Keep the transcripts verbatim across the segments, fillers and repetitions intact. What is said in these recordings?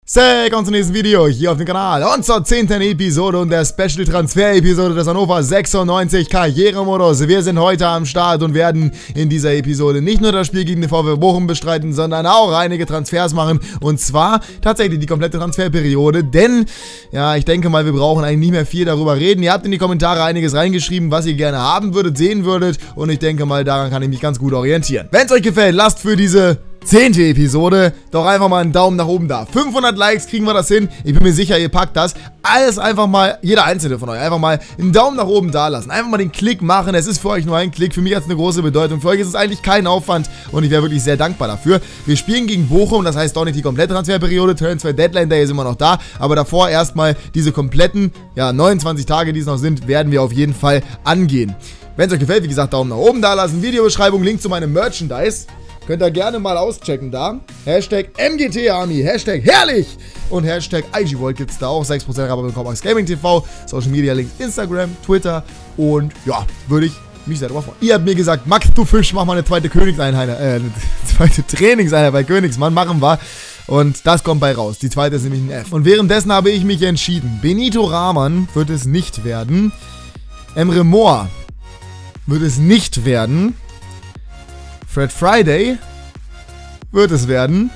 Hey, kommt zum nächsten Video hier auf dem Kanal und zur zehnten Episode und der Special-Transfer-Episode des Hannover sechsundneunzig Karrieremodus. Wir sind heute am Start und werden in dieser Episode nicht nur das Spiel gegen den VfB Bochum bestreiten, sondern auch einige Transfers machen und zwar tatsächlich die komplette Transferperiode, denn ja, ich denke mal, wir brauchen eigentlich nicht mehr viel darüber reden. Ihr habt in die Kommentare einiges reingeschrieben, was ihr gerne haben würdet, sehen würdet und ich denke mal, daran kann ich mich ganz gut orientieren. Wenn es euch gefällt, lasst für diese zehnte Episode doch einfach mal einen Daumen nach oben da. fünfhundert Likes kriegen wir das hin. Ich bin mir sicher, ihr packt das. Alles einfach mal, jeder einzelne von euch, einfach mal einen Daumen nach oben da lassen. Einfach mal den Klick machen. Es ist für euch nur ein Klick. Für mich hat es eine große Bedeutung. Für euch ist es eigentlich kein Aufwand und ich wäre wirklich sehr dankbar dafür. Wir spielen gegen Bochum, das heißt doch nicht die komplette Transferperiode. Transfer Deadline Day ist immer noch da. Aber davor erstmal diese kompletten, ja, neunundzwanzig Tage, die es noch sind, werden wir auf jeden Fall angehen. Wenn es euch gefällt, wie gesagt, Daumen nach oben da lassen. Videobeschreibung, Link zu meinem Merchandise. Könnt ihr gerne mal auschecken da. Hashtag M G T Army, Hashtag herrlich und Hashtag I G World gibt es da auch. sechs Prozent Rabatt bekommen Max Gaming T V, Social Media Links, Instagram, Twitter und ja, würde ich mich sehr darüber freuen. Ihr habt mir gesagt, Max, du Fisch, mach mal eine zweite Königseinheit, äh, eine zweite Trainingseinheit bei Königsmann, machen wir. Und das kommt bei raus. Die zweite ist nämlich ein F. Und währenddessen habe ich mich entschieden. Benito Rahman wird es nicht werden. Emre Mor wird es nicht werden. Fred Friday wird es werden.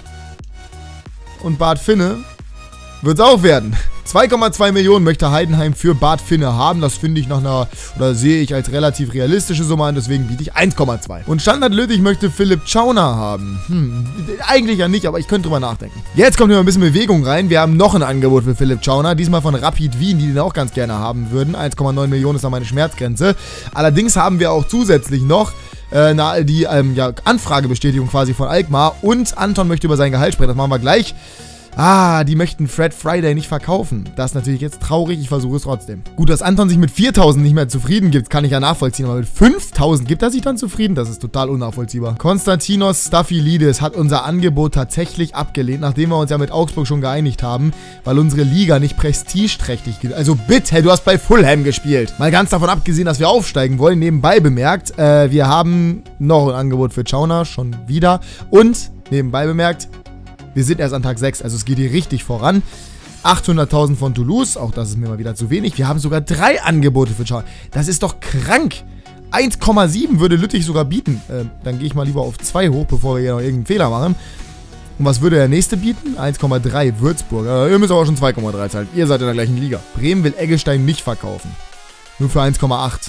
Und Bart Finne wird es auch werden. zwei Komma zwei Millionen möchte Heidenheim für Bart Finne haben. Das finde ich nach einer, oder sehe ich als relativ realistische Summe an. Deswegen biete ich eins Komma zwei. Und Standard Lüttich möchte Philipp Schauner haben. Hm, eigentlich ja nicht, aber ich könnte drüber nachdenken. Jetzt kommt hier mal ein bisschen Bewegung rein. Wir haben noch ein Angebot für Philipp Schauner. Diesmal von Rapid Wien, die den auch ganz gerne haben würden. eins Komma neun Millionen ist da meine Schmerzgrenze. Allerdings haben wir auch zusätzlich noch Äh, na, die ähm, ja, Anfragebestätigung quasi von Alkmaar und Anton möchte über sein Gehalt sprechen, das machen wir gleich. Ah, die möchten Fred Friday nicht verkaufen. Das ist natürlich jetzt traurig, ich versuche es trotzdem. Gut, dass Anton sich mit viertausend nicht mehr zufrieden gibt, kann ich ja nachvollziehen, aber mit fünftausend gibt er sich dann zufrieden? Das ist total unnachvollziehbar. Konstantinos Staphylidis hat unser Angebot tatsächlich abgelehnt, nachdem wir uns ja mit Augsburg schon geeinigt haben, weil unsere Liga nicht prestigeträchtig gilt. Also bitte, du hast bei Fulham gespielt. Mal ganz davon abgesehen, dass wir aufsteigen wollen, nebenbei bemerkt, äh, wir haben noch ein Angebot für Schauner, schon wieder. Und, nebenbei bemerkt, wir sind erst an Tag sechs, also es geht hier richtig voran. achthunderttausend von Toulouse, auch das ist mir mal wieder zu wenig. Wir haben sogar drei Angebote für Schauner. Das ist doch krank. eins Komma sieben würde Lüttich sogar bieten. Äh, dann gehe ich mal lieber auf zwei hoch, bevor wir hier noch irgendeinen Fehler machen. Und was würde der nächste bieten? eins Komma drei Würzburg. Äh, ihr müsst aber schon zwei Komma drei zahlen. Ihr seid in der gleichen Liga. Bremen will Eggestein nicht verkaufen. Nur für eins Komma acht.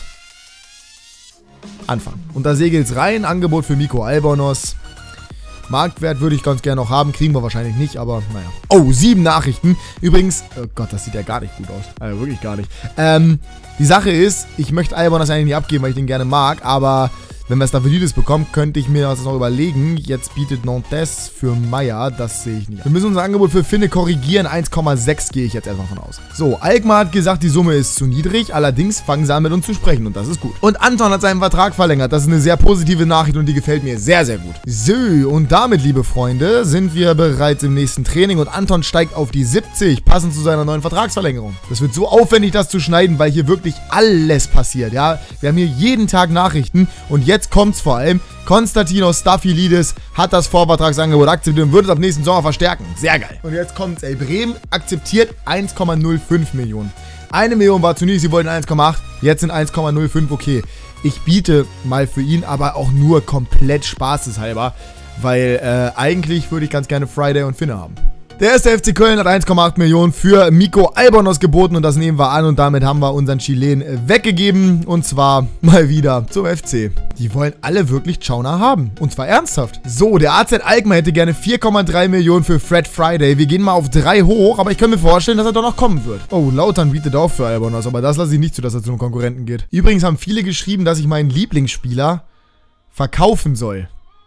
Anfang. Und da segelt es rein. Angebot für Miko Albonos. Marktwert würde ich ganz gerne noch haben, kriegen wir wahrscheinlich nicht, aber naja. Oh, sieben Nachrichten. Übrigens, oh Gott, das sieht ja gar nicht gut aus. Also wirklich gar nicht. Ähm, die Sache ist, ich möchte Albon das eigentlich nicht abgeben, weil ich den gerne mag, aber wenn wir Staphylidis bekommen, könnte ich mir das noch überlegen. Jetzt bietet Nantes für Meier, das sehe ich nicht. Wir müssen unser Angebot für Finne korrigieren. eins Komma sechs gehe ich jetzt erstmal von aus. So, Alkmaar hat gesagt, die Summe ist zu niedrig. Allerdings fangen sie an mit uns zu sprechen und das ist gut. Und Anton hat seinen Vertrag verlängert. Das ist eine sehr positive Nachricht und die gefällt mir sehr, sehr gut. So, und damit, liebe Freunde, sind wir bereits im nächsten Training und Anton steigt auf die siebzig, passend zu seiner neuen Vertragsverlängerung. Das wird so aufwendig, das zu schneiden, weil hier wirklich alles passiert, ja. Wir haben hier jeden Tag Nachrichten und jetzt kommt's vor allem. Konstantinos Staphylidis hat das Vorvertragsangebot akzeptiert und wird es ab nächsten Sommer verstärken. Sehr geil. Und jetzt kommt's, ey. Bremen akzeptiert eins Komma null fünf Millionen. Eine Million war zu niedrig, sie wollten eins Komma acht. Jetzt sind eins Komma null fünf okay. Ich biete mal für ihn, aber auch nur komplett spaßeshalber, weil äh, eigentlich würde ich ganz gerne Friday und Finne haben. Der erste F C Köln hat eins Komma acht Millionen für Miko Albonos geboten und das nehmen wir an und damit haben wir unseren Chilen weggegeben und zwar mal wieder zum F C. Die wollen alle wirklich Schauner haben und zwar ernsthaft. So, der A Z Alkmaar hätte gerne vier Komma drei Millionen für Fred Friday. Wir gehen mal auf drei hoch, aber ich kann mir vorstellen, dass er doch noch kommen wird. Oh, Lautern bietet auch für Albonos, aber das lasse ich nicht zu, dass er zu einem Konkurrenten geht. Übrigens haben viele geschrieben, dass ich meinen Lieblingsspieler verkaufen soll.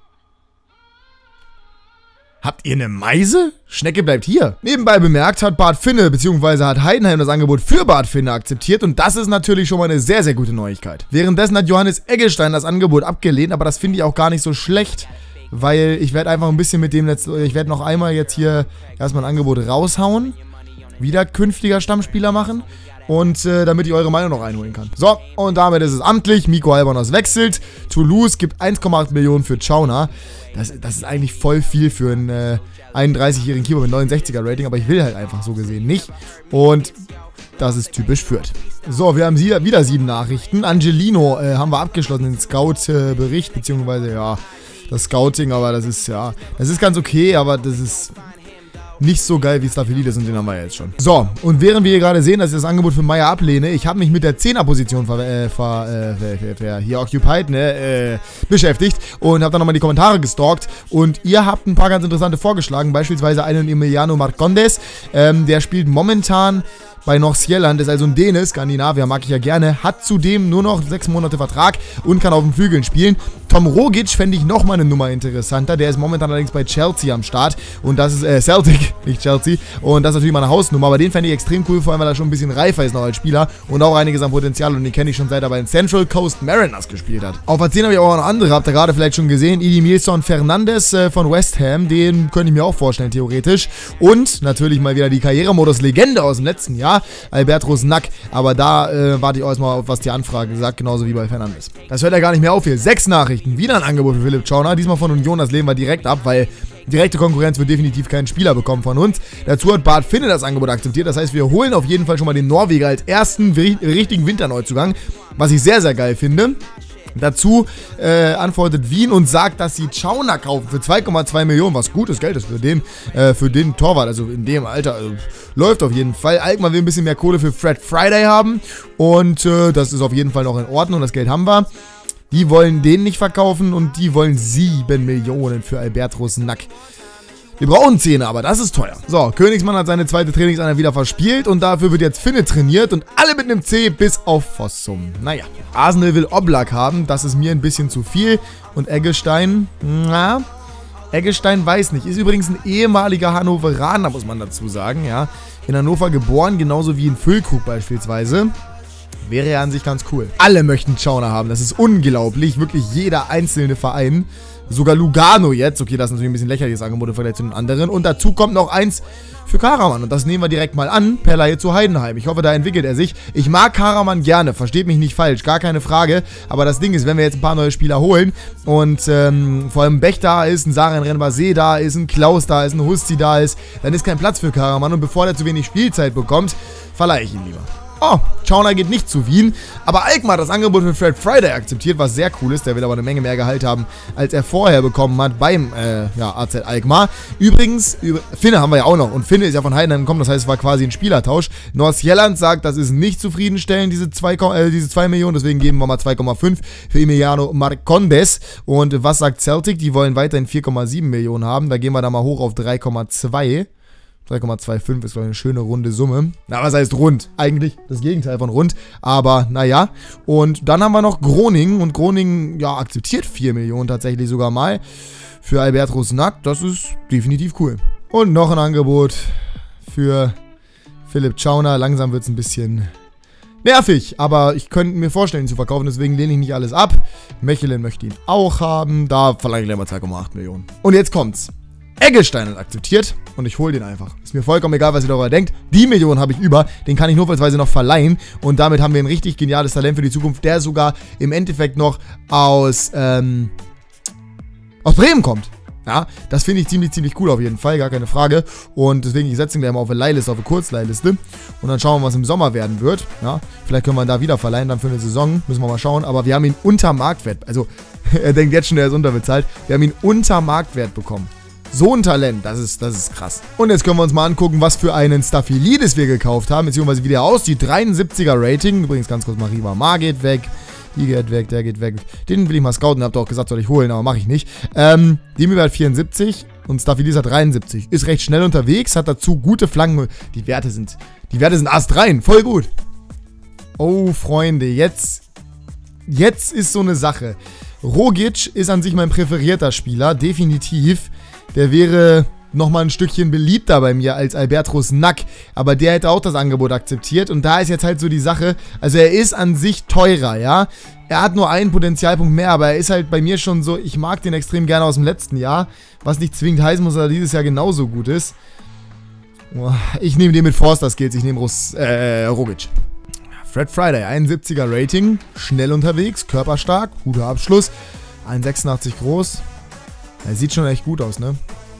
Habt ihr eine Meise? Schnecke bleibt hier. Nebenbei bemerkt hat Bart Finne bzw. hat Heidenheim das Angebot für Bart Finne akzeptiert und das ist natürlich schon mal eine sehr, sehr gute Neuigkeit. Währenddessen hat Johannes Eggestein das Angebot abgelehnt, aber das finde ich auch gar nicht so schlecht, weil ich werde einfach ein bisschen mit dem, Letz ich werde noch einmal jetzt hier erstmal ein Angebot raushauen, wieder künftiger Stammspieler machen und äh, damit ich eure Meinung noch einholen kann. So, und damit ist es amtlich. Miko Albonos wechselt. Toulouse gibt eins Komma acht Millionen für Schauner. Das, das ist eigentlich voll viel für einen, äh, einunddreißigjährigen Keeper mit neunundsechziger Rating, aber ich will halt einfach so gesehen nicht. Und das ist typisch Fürth. So, wir haben wieder sieben Nachrichten. Angelino äh, haben wir abgeschlossen, den Scout-Bericht, beziehungsweise, ja, das Scouting, aber das ist, ja, das ist ganz okay, aber das ist nicht so geil wie Staphylides und den haben wir jetzt schon. So, und während wir hier gerade sehen, dass ich das Angebot für Meier ablehne, ich habe mich mit der Zehner-Position ver, äh, ver, äh, ver, ver, hier occupied, ne, äh, beschäftigt und habe dann nochmal die Kommentare gestalkt und ihr habt ein paar ganz interessante vorgeschlagen, beispielsweise einen Emiliano Marcondes, ähm, der spielt momentan bei Nordsjælland, ist also ein Däne, Skandinavier, mag ich ja gerne, hat zudem nur noch sechs Monate Vertrag und kann auf den Flügeln spielen. Tom Rogic fände ich nochmal eine Nummer interessanter, der ist momentan allerdings bei Chelsea am Start und das ist, äh, Celtic, nicht Chelsea, und das ist natürlich mal eine Hausnummer, aber den fände ich extrem cool, vor allem, weil er schon ein bisschen reifer ist noch als Spieler und auch einiges an Potenzial und den kenne ich schon seit er bei den Central Coast Mariners gespielt hat. Auf A zehn habe ich auch noch andere, habt ihr gerade vielleicht schon gesehen, Edimilson Fernandes äh, von West Ham, den könnte ich mir auch vorstellen, theoretisch, und natürlich mal wieder die Karrieremodus-Legende aus dem letzten Jahr, Albert Rosnack, aber da äh, warte ich auch erstmal auf, was die Anfrage sagt, genauso wie bei Fernandes. Das hört ja gar nicht mehr auf hier. Sechs Nachrichten, wieder ein Angebot für Philipp Schauner, diesmal von Union, das lehnen wir direkt ab, weil direkte Konkurrenz wird definitiv keinen Spieler bekommen von uns. Dazu hat Bart Finne das Angebot akzeptiert, das heißt, wir holen auf jeden Fall schon mal den Norweger als ersten richtigen Winterneuzugang, was ich sehr, sehr geil finde. Dazu äh, antwortet Wien und sagt, dass sie Schauner kaufen für zwei Komma zwei Millionen, was gutes Geld ist für den, äh, für den Torwart, also in dem Alter, also, läuft auf jeden Fall. Alkmaar will ein bisschen mehr Kohle für Fred Friday haben und äh, das ist auf jeden Fall noch in Ordnung, das Geld haben wir. Die wollen den nicht verkaufen und die wollen sieben Millionen für Albert Rosnack. Wir brauchen Zähne, aber das ist teuer. So, Königsmann hat seine zweite Trainingseinheit wieder verspielt und dafür wird jetzt Finne trainiert und alle mit einem C bis auf Fossum. Naja, Arsenal will Oblak haben, das ist mir ein bisschen zu viel. Und Eggestein, na, Eggestein weiß nicht. Ist übrigens ein ehemaliger Hannoveraner, muss man dazu sagen, ja. In Hannover geboren, genauso wie in Füllkrug beispielsweise. Wäre ja an sich ganz cool. Alle möchten Schauner haben, das ist unglaublich. Wirklich jeder einzelne Verein. Sogar Lugano jetzt. Okay, das ist natürlich ein bisschen lächerliches Angebot im Vergleich zu den anderen. Und dazu kommt noch eins für Karaman. Und das nehmen wir direkt mal an. Per Leihe zu Heidenheim. Ich hoffe, da entwickelt er sich. Ich mag Karaman gerne. Versteht mich nicht falsch. Gar keine Frage. Aber das Ding ist, wenn wir jetzt ein paar neue Spieler holen und ähm, vor allem Bech da ist, ein Saren Renbase da ist, ein Klaus da ist, ein Husti da ist, dann ist kein Platz für Karaman. Und bevor der zu wenig Spielzeit bekommt, verleihe ich ihn lieber. Oh, Schauner geht nicht zu Wien, aber Alkmaar hat das Angebot für Fred Friday akzeptiert, was sehr cool ist. Der will aber eine Menge mehr Gehalt haben, als er vorher bekommen hat beim äh, ja, A Z Alkmaar. Übrigens, über, Finne haben wir ja auch noch und Finne ist ja von Heidenheim gekommen, das heißt, es war quasi ein Spielertausch. Nordsjælland sagt, das ist nicht zufriedenstellend, diese zwei, äh, diese zwei Millionen, deswegen geben wir mal zwei Komma fünf für Emiliano Marcondes. Und was sagt Celtic? Die wollen weiterhin vier Komma sieben Millionen haben, da gehen wir da mal hoch auf drei Komma zwei. drei Komma fünfundzwanzig ist, glaube ich, eine schöne runde Summe. Na, was heißt rund? Eigentlich das Gegenteil von rund. Aber, naja. Und dann haben wir noch Groningen. Und Groningen, ja, akzeptiert vier Millionen tatsächlich sogar mal für Albert Rosnack. Das ist definitiv cool. Und noch ein Angebot für Philipp Schauner. Langsam wird es ein bisschen nervig. Aber ich könnte mir vorstellen, ihn zu verkaufen. Deswegen lehne ich nicht alles ab. Mechelen möchte ihn auch haben. Da verlange ich gleich mal zwei Komma acht Millionen. Und jetzt kommt's. Eggestein hat akzeptiert und ich hole den einfach. Ist mir vollkommen egal, was ihr darüber denkt. Die Millionen habe ich über, den kann ich notfallsweise noch verleihen und damit haben wir ein richtig geniales Talent für die Zukunft, der sogar im Endeffekt noch aus, ähm, aus Bremen kommt. Ja, das finde ich ziemlich, ziemlich cool auf jeden Fall, gar keine Frage. Und deswegen, ich setze ihn gleich mal auf eine Leihliste, auf eine Kurzleihliste. Und dann schauen wir, was im Sommer werden wird. Ja, vielleicht können wir ihn da wieder verleihen, dann für eine Saison. Müssen wir mal schauen. Aber wir haben ihn unter Marktwert. Also, er denkt jetzt schon, er ist unterbezahlt. Wir haben ihn unter Marktwert bekommen. So ein Talent, das ist, das ist krass. Und jetzt können wir uns mal angucken, was für einen Staphylides wir gekauft haben, beziehungsweise wie der aussieht. dreiundsiebziger Rating. Übrigens ganz kurz, Mariva Mar geht weg. Die geht weg, der geht weg. Den will ich mal scouten, habt ihr auch gesagt, soll ich holen, aber mache ich nicht. Ähm, Demi hat vierundsiebzig und Staphylides hat dreiundsiebzig. Ist recht schnell unterwegs, hat dazu gute Flanken. Die Werte sind, die Werte sind astrein, voll gut. Oh, Freunde, jetzt, jetzt ist so eine Sache. Rogic ist an sich mein präferierter Spieler, definitiv. Der wäre nochmal ein Stückchen beliebter bei mir als Albert Rosnack, aber der hätte auch das Angebot akzeptiert und da ist jetzt halt so die Sache, also er ist an sich teurer, ja, er hat nur einen Potenzialpunkt mehr, aber er ist halt bei mir schon so, ich mag den extrem gerne aus dem letzten Jahr, was nicht zwingend heißen muss, dass er dieses Jahr genauso gut ist. Ich nehme den mit Forster Skills, ich nehme Ros äh, Rogic. Fred Friday, einundsiebziger Rating, schnell unterwegs, körperstark, guter Abschluss, eins Komma sechsundachtzig groß. Er sieht schon echt gut aus, ne?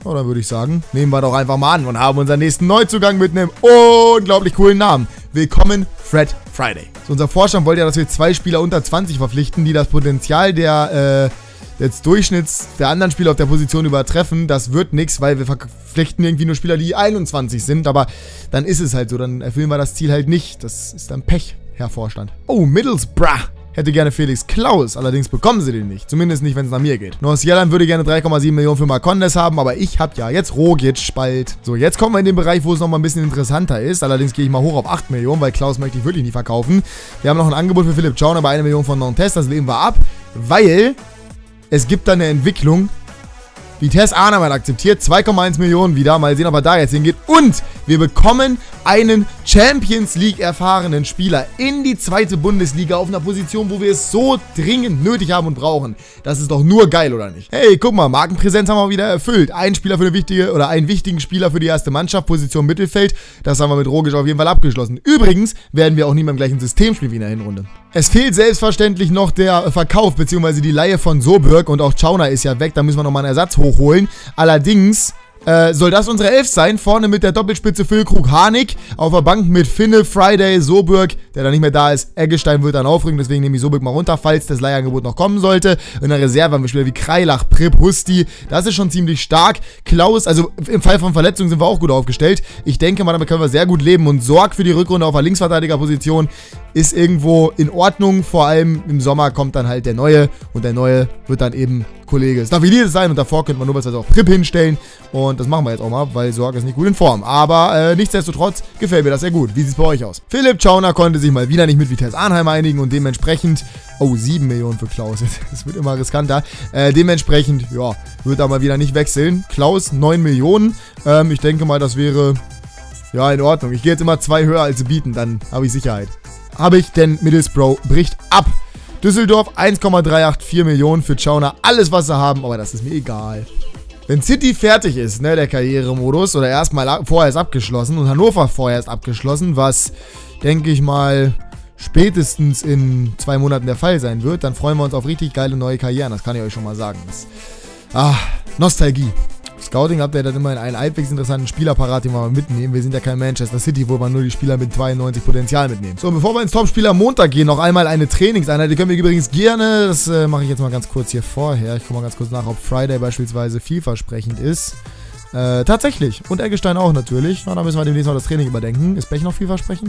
Oh, dann würde ich sagen, nehmen wir doch einfach mal an und haben unseren nächsten Neuzugang mit einem unglaublich coolen Namen. Willkommen, Fred Friday. So, unser Vorstand wollte ja, dass wir zwei Spieler unter zwanzig verpflichten, die das Potenzial der, äh, des Durchschnitts der anderen Spieler auf der Position übertreffen. Das wird nichts, weil wir verpflichten irgendwie nur Spieler, die einundzwanzig sind. Aber dann ist es halt so, dann erfüllen wir das Ziel halt nicht. Das ist dann Pech, Herr Vorstand. Oh, Middlesbrough hätte gerne Felix Klaus, allerdings bekommen sie den nicht. Zumindest nicht, wenn es nach mir geht. Nordsjælland würde gerne drei Komma sieben Millionen für Marcondes haben, aber ich habe ja jetzt Rogic bald. So, jetzt kommen wir in den Bereich, wo es nochmal ein bisschen interessanter ist. Allerdings gehe ich mal hoch auf acht Millionen, weil Klaus möchte ich wirklich nicht verkaufen. Wir haben noch ein Angebot für Philipp Chown, aber eine Million von Nantes, das lehnen wir ab, weil es gibt da eine Entwicklung. Vitesse Arnhem hat akzeptiert, zwei Komma eins Millionen wieder. Mal sehen, ob er da jetzt hingeht. Und wir bekommen einen Champions League erfahrenen Spieler in die zweite Bundesliga auf einer Position, wo wir es so dringend nötig haben und brauchen. Das ist doch nur geil, oder nicht? Hey, guck mal, Markenpräsenz haben wir wieder erfüllt. Ein Spieler für eine wichtige, oder einen wichtigen Spieler für die erste Mannschaft, Position Mittelfeld. Das haben wir mit Rogic auf jeden Fall abgeschlossen. Übrigens werden wir auch nie mehr im gleichen System spielen wie in der Hinrunde. Es fehlt selbstverständlich noch der Verkauf, beziehungsweise die Leihe von Soberg und auch Chauner ist ja weg. Da müssen wir nochmal einen Ersatz hochholen. Allerdings äh, soll das unsere Elf sein. Vorne mit der Doppelspitze Füllkrug Harnik. Auf der Bank mit Finne, Friday, Soberg, der dann nicht mehr da ist. Eggestein wird dann aufrücken, deswegen nehme ich Soberg mal runter, falls das Leihangebot noch kommen sollte. In der Reserve haben wir Spieler wie Kreilach, Pripp, Husti. Das ist schon ziemlich stark. Klaus, also im Fall von Verletzungen sind wir auch gut aufgestellt. Ich denke mal, damit können wir sehr gut leben. Und Sorg für die Rückrunde auf der Linksverteidigerposition ist irgendwo in Ordnung. Vor allem im Sommer kommt dann halt der Neue. Und der Neue wird dann eben Kollege Staffelidis sein. Und davor könnte man nur was auch Pripp hinstellen. Und das machen wir jetzt auch mal, weil Sorg ist nicht gut in Form. Aber äh, nichtsdestotrotz gefällt mir das sehr gut. Wie sieht es bei euch aus? Philipp Chauner konnte sich mal wieder nicht mit Vitesse Arnhem einigen. Und dementsprechend, oh, sieben Millionen für Klaus. Das wird immer riskanter. Äh, dementsprechend, ja, wird er mal wieder nicht wechseln. Klaus, neun Millionen. Ähm, ich denke mal, das wäre, ja, in Ordnung. Ich gehe jetzt immer zwei höher als sie bieten. Dann habe ich Sicherheit. Habe ich, denn Middlesbrough bricht ab. Düsseldorf eins Komma drei acht vier Millionen für Chauner. Alles, was sie haben, aber das ist mir egal. Wenn City fertig ist, ne, der Karrieremodus, oder erstmal vorher ist abgeschlossen und Hannover vorher ist abgeschlossen, was, denke ich mal, spätestens in zwei Monaten der Fall sein wird, dann freuen wir uns auf richtig geile neue Karrieren. Das kann ich euch schon mal sagen. Das, ah, Nostalgie. Scouting habt ihr dann immer in einen halbwegs interessanten Spielerparat, den wir mal mitnehmen. Wir sind ja kein Manchester City, wo man nur die Spieler mit zweiundneunzig Potenzial mitnehmen. So, bevor wir ins Topspiel am Montag gehen, noch einmal eine Trainingseinheit. Die können wir übrigens gerne, das äh, mache ich jetzt mal ganz kurz hier vorher. Ich gucke mal ganz kurz nach, ob Friday beispielsweise vielversprechend ist. Äh, tatsächlich. Und Eggestein auch natürlich. Na, da müssen wir demnächst mal das Training überdenken. Ist Bech noch vielversprechend?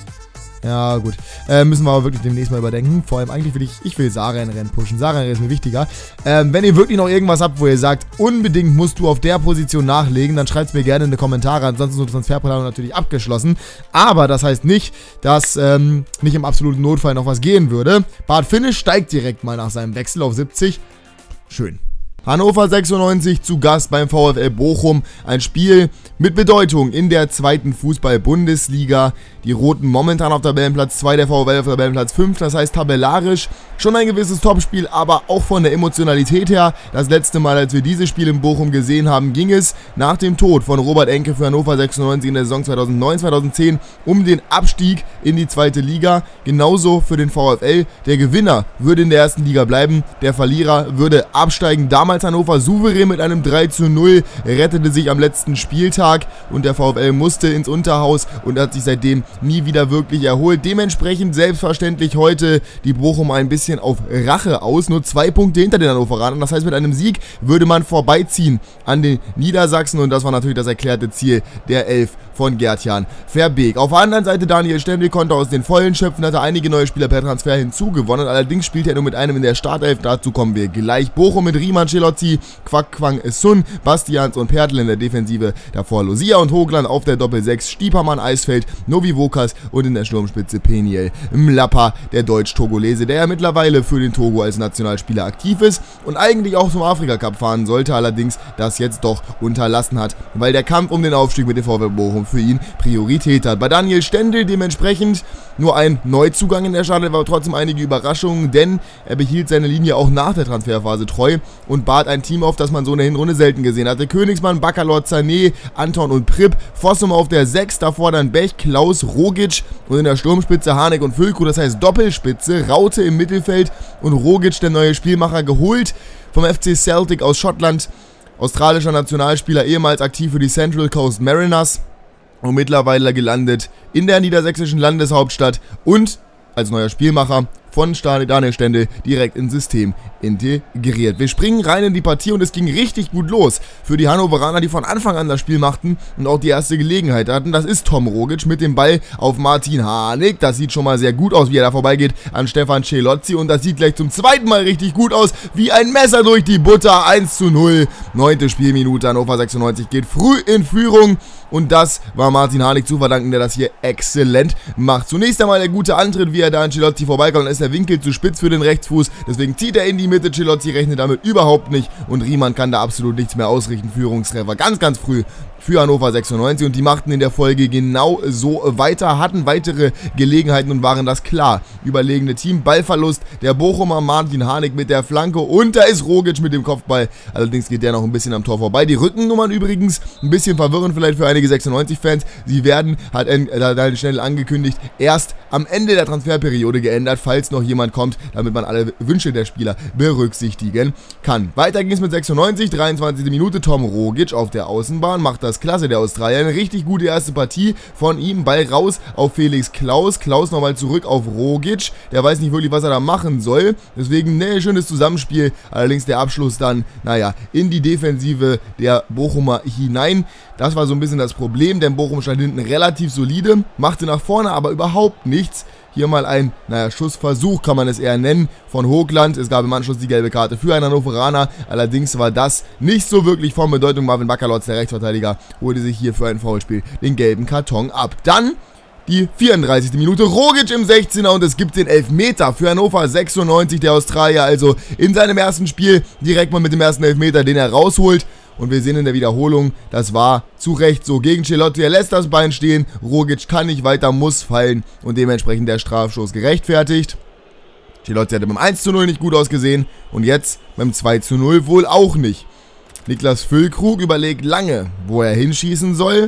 Ja, gut. Äh, müssen wir aber wirklich demnächst mal überdenken. Vor allem eigentlich will ich, ich will Sarah in Rennen pushen. Sarah ist mir wichtiger. Ähm, wenn ihr wirklich noch irgendwas habt, wo ihr sagt, unbedingt musst du auf der Position nachlegen, dann schreibt es mir gerne in die Kommentare. Ansonsten ist unsere Transferplanung natürlich abgeschlossen. Aber das heißt nicht, dass ähm, nicht im absoluten Notfall noch was gehen würde. Bart Finnisch steigt direkt mal nach seinem Wechsel auf siebzig. Schön. Hannover sechsundneunzig zu Gast beim VfL Bochum. Ein Spiel mit Bedeutung in der zweiten Fußball-Bundesliga. Die Roten momentan auf Tabellenplatz zwei, der VfL auf Tabellenplatz fünf. Das heißt tabellarisch schon ein gewisses Topspiel, aber auch von der Emotionalität her. Das letzte Mal, als wir dieses Spiel in Bochum gesehen haben, ging es nach dem Tod von Robert Enke für Hannover sechsundneunzig in der Saison zweitausendneun zweitausendzehn um den Abstieg in die zweite Liga. Genauso für den VfL. Der Gewinner würde in der ersten Liga bleiben. Der Verlierer würde absteigen. Damals Hannover souverän mit einem drei zu null, rettete sich am letzten Spieltag und der VfL musste ins Unterhaus und hat sich seitdem nie wieder wirklich erholt. Dementsprechend selbstverständlich heute die Bochum ein bisschen auf Rache aus. Nur zwei Punkte hinter den Hannoveranern. Das heißt, mit einem Sieg würde man vorbeiziehen an den Niedersachsen und das war natürlich das erklärte Ziel der Elf von Gert-Jan Verbeek. Auf der anderen Seite Daniel Stendel konnte aus den Vollen schöpfen, hatte einige neue Spieler per Transfer hinzugewonnen. Allerdings spielt er nur mit einem in der Startelf. Dazu kommen wir gleich. Bochum mit Riemann, Celozzi, Kwak Kwang Sun, Bastians und Pertl in der Defensive. Davor Lucia und Hogland auf der Doppel sechs, Stiepermann, Eisfeld, Novi Vokas und in der Sturmspitze Peniel Mlappa, der Deutsch-Togolese, der ja mittlerweile für den Togo als Nationalspieler aktiv ist und eigentlich auch zum Afrika-Cup fahren sollte, allerdings das jetzt doch unterlassen hat, weil der Kampf um den Aufstieg mit dem VfL Bochum für ihn Priorität hat. Bei Daniel Stendel dementsprechend nur ein Neuzugang in der Startelf, aber trotzdem einige Überraschungen, denn er behielt seine Linie auch nach der Transferphase treu und bat ein Team auf, das man so in der Hinrunde selten gesehen hatte. Königsmann, Bakalor, Sané, Anton und Pripp, Fossum auf der sechs, davor dann Bech, Klaus, Rogic und in der Sturmspitze Harnik und Füllkrug, das heißt Doppelspitze, Raute im Mittelfeld und Rogic, der neue Spielmacher, geholt vom F C Celtic aus Schottland. australischer Nationalspieler, ehemals aktiv für die Central Coast Mariners und mittlerweile gelandet in der niedersächsischen Landeshauptstadt und als neuer Spielmacher von Daniel Stendel direkt ins System integriert. Wir springen rein in die Partie und es ging richtig gut los für die Hannoveraner, die von Anfang an das Spiel machten und auch die erste Gelegenheit hatten. Das ist Tom Rogic mit dem Ball auf Martin Harnik. Das sieht schon mal sehr gut aus, wie er da vorbeigeht an Stefan Celozzi und das sieht gleich zum zweiten Mal richtig gut aus, wie ein Messer durch die Butter. eins zu null, neunte Spielminute, Hannover sechsundneunzig geht früh in Führung. Und das war Martin Harnik zu verdanken, der das hier exzellent macht. Zunächst einmal der gute Antritt, wie er da an Celozzi vorbeikommt. Dann ist der Winkel zu spitz für den Rechtsfuß. Deswegen zieht er in die Mitte. Celozzi rechnet damit überhaupt nicht. Und Riemann kann da absolut nichts mehr ausrichten. Führungstreffer ganz, ganz früh für Hannover sechsundneunzig. Und die machten in der Folge genau so weiter. Hatten weitere Gelegenheiten und waren das klar überlegene Team. Ballverlust der Bochumer, Martin Harnik mit der Flanke. Und da ist Rogic mit dem Kopfball. Allerdings geht der noch ein bisschen am Tor vorbei. Die Rückennummern übrigens ein bisschen verwirrend vielleicht für einige sechsundneunzig-Fans. Sie werden, hat er schnell angekündigt, erst am Ende der Transferperiode geändert, falls noch jemand kommt, damit man alle Wünsche der Spieler berücksichtigen kann. Weiter ging es mit sechsundneunzig, dreiundzwanzigste Minute, Tom Rogic auf der Außenbahn, macht das klasse, der Australier. Eine richtig gute erste Partie von ihm, Ball raus auf Felix Klaus, Klaus nochmal zurück auf Rogic, der weiß nicht wirklich, was er da machen soll, deswegen, ne, schönes Zusammenspiel, allerdings der Abschluss dann, naja, in die Defensive der Bochumer hinein. Das war so ein bisschen das Problem, denn Bochum stand hinten relativ solide, machte nach vorne aber überhaupt nichts. Hier mal ein, naja, Schussversuch kann man es eher nennen, von Hoogland. Es gab im Anschluss die gelbe Karte für einen Hannoveraner. Allerdings war das nicht so wirklich von Bedeutung. Marvin Bakalotz, der Rechtsverteidiger, holte sich hier für ein Foulspiel den gelben Karton ab. Dann die vierunddreißigste Minute, Rogic im sechzehner und es gibt den Elfmeter für Hannover sechsundneunzig. Der Australier also in seinem ersten Spiel direkt mal mit dem ersten Elfmeter, den er rausholt. Und wir sehen in der Wiederholung, das war zu Recht so gegen Celozzi. Er lässt das Bein stehen, Rogic kann nicht weiter, muss fallen und dementsprechend der Strafstoß gerechtfertigt. Celozzi hatte beim eins zu null nicht gut ausgesehen und jetzt beim zwei zu null wohl auch nicht. Niklas Füllkrug überlegt lange, wo er hinschießen soll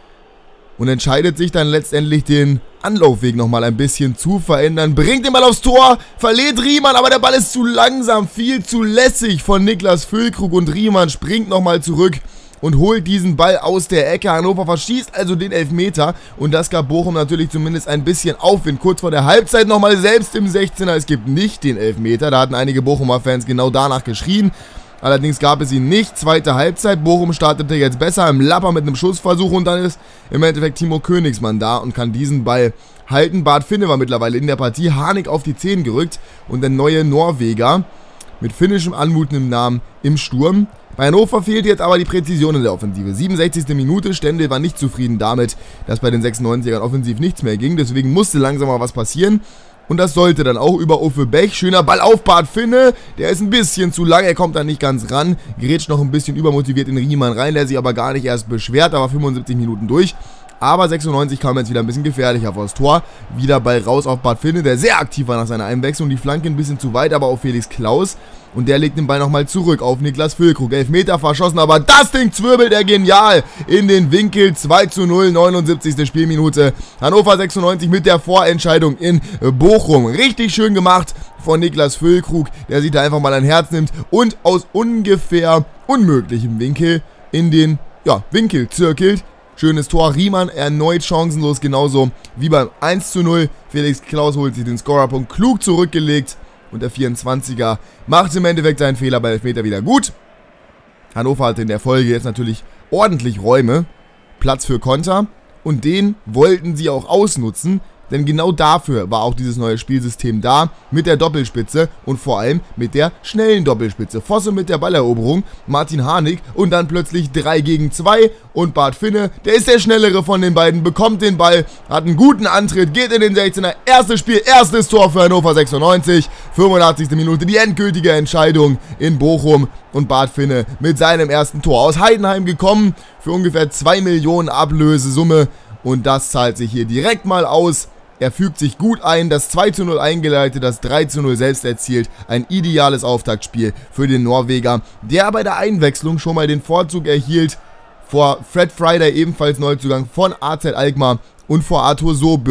und entscheidet sich dann letztendlich den Anlaufweg nochmal ein bisschen zu verändern. Bringt den Ball aufs Tor, verliert Riemann, aber der Ball ist zu langsam, viel zu lässig von Niklas Füllkrug und Riemann springt nochmal zurück und holt diesen Ball aus der Ecke. Hannover verschießt also den Elfmeter und das gab Bochum natürlich zumindest ein bisschen Aufwind. Kurz vor der Halbzeit nochmal selbst im sechzehner, es gibt nicht den Elfmeter, da hatten einige Bochumer Fans genau danach geschrien. Allerdings gab es ihn nicht. Zweite Halbzeit. Bochum startete jetzt besser im Lapper mit einem Schussversuch und dann ist im Endeffekt Timo Königsmann da und kann diesen Ball halten. Bart Finne war mittlerweile in der Partie. Harnik auf die zehn gerückt und der neue Norweger mit finnischem anmutendem Namen im Sturm. Bei Hannover fehlt jetzt aber die Präzision in der Offensive. siebenundsechzigste Minute. Stendel war nicht zufrieden damit, dass bei den sechsundneunzigern offensiv nichts mehr ging. Deswegen musste langsam mal was passieren. Und das sollte dann auch über Uffe Bech. Schöner Ball auf Bart Finne. Der ist ein bisschen zu lang. Er kommt da nicht ganz ran. Grätscht noch ein bisschen übermotiviert in Riemann rein. Der sich aber gar nicht erst beschwert. Aber fünfundsiebzig Minuten durch. Aber sechsundneunzig kam jetzt wieder ein bisschen gefährlicher vors Tor. Wieder Ball raus auf Bart Finne, der sehr aktiv war nach seiner Einwechslung. Die Flanke ein bisschen zu weit, aber auf Felix Klaus. Und der legt den Ball nochmal zurück auf Niklas Füllkrug. Elfmeter verschossen, aber das Ding zwirbelt er genial in den Winkel. zwei zu null, neunundsiebzigste Spielminute. Hannover sechsundneunzig mit der Vorentscheidung in Bochum. Richtig schön gemacht von Niklas Füllkrug, der sich da einfach mal ein Herz nimmt und aus ungefähr unmöglichem Winkel in den ja, Winkel zirkelt. Schönes Tor, Riemann erneut chancenlos, genauso wie beim eins zu null. Felix Klaus holt sich den Scorerpunkt klug zurückgelegt und der vierundzwanziger macht im Endeffekt seinen Fehler bei Elfmeter wieder gut. Hannover hatte in der Folge jetzt natürlich ordentlich Räume, Platz für Konter und den wollten sie auch ausnutzen. Denn genau dafür war auch dieses neue Spielsystem da, mit der Doppelspitze und vor allem mit der schnellen Doppelspitze. Vosse mit der Balleroberung, Martin Harnik und dann plötzlich drei gegen zwei und Bart Finne, der ist der schnellere von den beiden, bekommt den Ball, hat einen guten Antritt, geht in den sechzehner, erstes Spiel, erstes Tor für Hannover sechsundneunzig, fünfundachtzigste Minute, die endgültige Entscheidung in Bochum und Bart Finne mit seinem ersten Tor aus Heidenheim gekommen für ungefähr zwei Millionen Ablösesumme und das zahlt sich hier direkt mal aus. Er fügt sich gut ein, das zwei zu null eingeleitet, das drei zu null selbst erzielt. Ein ideales Auftaktspiel für den Norweger, der bei der Einwechslung schon mal den Vorzug erhielt vor Fred Friday, ebenfalls Neuzugang von A Z Alkmaar und vor Arthur Soburg,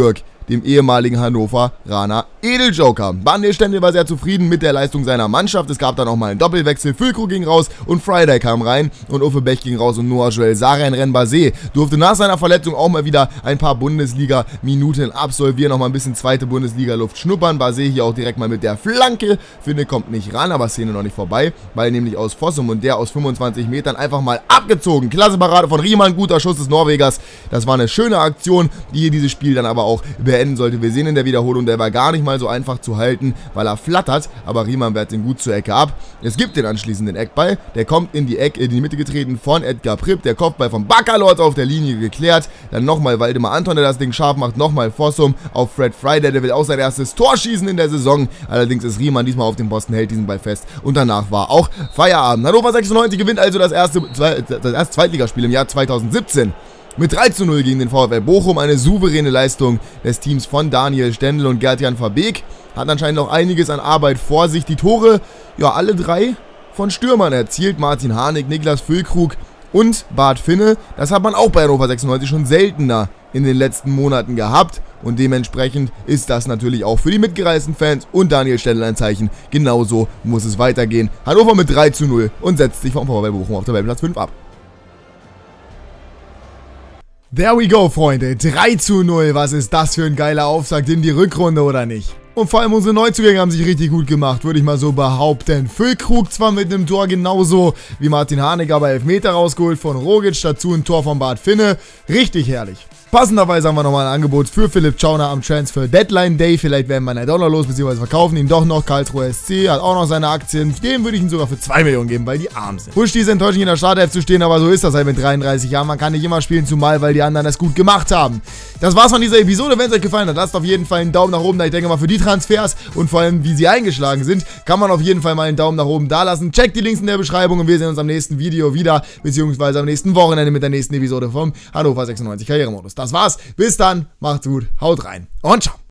dem ehemaligen Hannoveraner Edeljoker. Daniel Stendel war sehr zufrieden mit der Leistung seiner Mannschaft. Es gab dann auch mal einen Doppelwechsel. Füllkrug ging raus und Friday kam rein und Uffe Bech ging raus und Noah Joel Sarah in Rennes-Basé durfte nach seiner Verletzung auch mal wieder ein paar Bundesliga-Minuten absolvieren, noch mal ein bisschen zweite Bundesliga-Luft schnuppern. Basé hier auch direkt mal mit der Flanke. Finde kommt nicht ran, aber Szene noch nicht vorbei, weil nämlich aus Fossum und der aus fünfundzwanzig Metern einfach mal abgezogen. Klasse Parade von Riemann, guter Schuss des Norwegers. Das war eine schöne Aktion, die hier dieses Spiel dann aber auch beenden sollte. Wir sehen in der Wiederholung, der war gar nicht mal so einfach zu halten, weil er flattert, aber Riemann wehrt ihn gut zur Ecke ab. Es gibt den anschließenden Eckball, der kommt in die Ecke, in die Mitte getreten von Edgar Pripp, der Kopfball von Baccalords auf der Linie geklärt, dann nochmal Waldemar Anton, der das Ding scharf macht, nochmal Fossum auf Fred Friday, der will auch sein erstes Tor schießen in der Saison, allerdings ist Riemann diesmal auf dem Posten, hält diesen Ball fest und danach war auch Feierabend. Hannover sechsundneunzig gewinnt also das erste, das erste Zweitligaspiel im Jahr zweitausendsiebzehn. Mit drei zu null gegen den VfL Bochum, eine souveräne Leistung des Teams von Daniel Stendel und Gerd-Jan Verbeek. Hat anscheinend noch einiges an Arbeit vor sich. Die Tore, ja, alle drei von Stürmern erzielt. Martin Harnik, Niklas Füllkrug und Bart Finne. Das hat man auch bei Hannover sechsundneunzig schon seltener in den letzten Monaten gehabt. Und dementsprechend ist das natürlich auch für die mitgereisten Fans und Daniel Stendel ein Zeichen. Genauso muss es weitergehen. Hannover mit drei zu null und setzt sich vom VfL Bochum auf Tabellenplatz fünf ab. There we go, Freunde. drei zu null. Was ist das für ein geiler Auftakt in die Rückrunde, oder nicht? Und vor allem unsere Neuzugänge haben sich richtig gut gemacht, würde ich mal so behaupten. Füllkrug zwar mit einem Tor genauso wie Martin Harnik, aber Elfmeter rausgeholt von Rogic, dazu ein Tor von Bart Finne. Richtig herrlich. Passenderweise haben wir nochmal ein Angebot für Philipp Schauner am Transfer Deadline Day. Vielleicht werden wir einen Dollar los, beziehungsweise verkaufen ihn doch noch. Karlsruhe S C hat auch noch seine Aktien. Dem würde ich ihn sogar für zwei Millionen geben, weil die arm sind. Husch, diese enttäuschend in der Startelf zu stehen, aber so ist das halt mit dreiunddreißig Jahren. Man kann nicht immer spielen, zumal weil die anderen es gut gemacht haben. Das war's von dieser Episode. Wenn es euch gefallen hat, lasst auf jeden Fall einen Daumen nach oben da. Ich denke mal, für die Transfers und vor allem, wie sie eingeschlagen sind, kann man auf jeden Fall mal einen Daumen nach oben da lassen. Checkt die Links in der Beschreibung und wir sehen uns am nächsten Video wieder, beziehungsweise am nächsten Wochenende mit der nächsten Episode vom Hannover sechsundneunzig Karrieremodus. Das war's. Bis dann, macht's gut, haut rein und ciao.